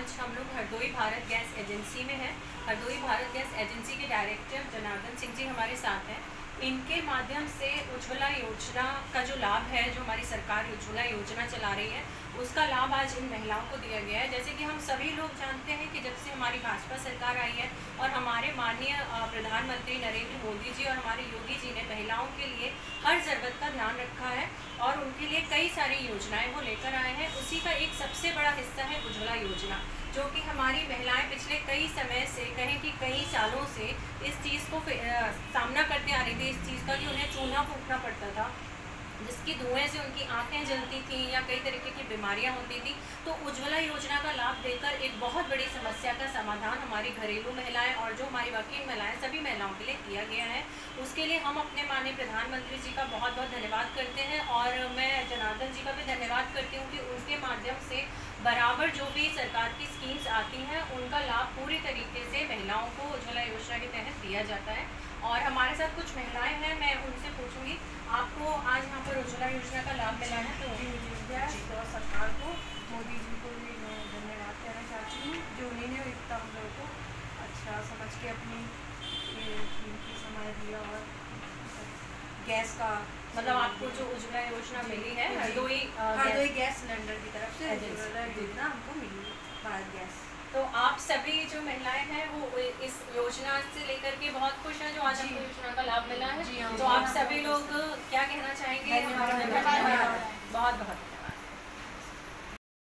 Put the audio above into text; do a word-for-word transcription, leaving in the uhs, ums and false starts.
आज हम लोग हरदोई भारत गैस एजेंसी में हैं। हरदोई भारत गैस एजेंसी के डायरेक्टर जनार्दन सिंह जी हमारे साथ हैं। इनके माध्यम से उज्ज्वला योजना का जो लाभ है, जो हमारी सरकार उज्ज्वला योजना चला रही है, उसका लाभ आज इन महिलाओं को दिया गया है। जैसे कि हम सभी लोग जानते हैं कि जब से हमारी भाजपा सरकार आई है और हमारे माननीय प्रधानमंत्री नरेंद्र मोदी जी और हमारे योगी जी ने महिलाओं के लिए हर ज़रूरत का ध्यान रखा है और उनके लिए कई सारी योजनाएं वो लेकर आए हैं। उसी का एक सबसे बड़ा हिस्सा है उज्ज्वला योजना, जो कि हमारी महिलाएं पिछले कई समय से, कहें कि कई सालों से इस चीज़ को सामना करते आ रही थी, इस चीज़ का कि उन्हें चूल्हा फूंकना पड़ता था, जिसकी धुएं से उनकी आंखें जलती थी या कई तरीके की बीमारियां होती थी। तो उज्ज्वला योजना का लाभ देकर एक बहुत बड़ी समस्या का समाधान हमारी घरेलू महिलाएं और जो हमारी वर्किंग महिलाएं, सभी महिलाओं के लिए किया गया है। उसके लिए हम अपने माननीय प्रधानमंत्री जी का बहुत बहुत धन्यवाद करते हैं और मैं जनार्दन जी का भी धन्यवाद करती हूँ कि उनके माध्यम से बराबर जो भी सरकार की स्कीम्स आती हैं उनका लाभ पूरी तरीके से महिलाओं को उज्ज्वला योजना के तहत दिया जाता है। और हमारे साथ कुछ महिलाएं हैं, मैं उनसे पूछूंगी, आपको आज यहाँ पर उज्ज्वला योजना का लाभ मिला है? तो जी मुझे मिल तो सरकार को, मोदी जी को भी मैं धन्यवाद कहना चाहती हूँ, जो उन्होंने इतना हम लोगों को अच्छा समझ के अपनी कीमती समय दिया और गैस का मतलब आपको जो उज्ज्वला योजना मिली है हरदोई हरदोई गैस सिलेंडर की तरफ से उज्ज्वला योजना हमको मिली है, भारत गैस। तो आप सभी जो महिलाएं हैं वो इस योजना से लेकर के बहुत खुश हैं जो आज आपको योजना का लाभ मिला है। तो आप सभी लोग क्या कहना चाहेंगे? बहुत बहुत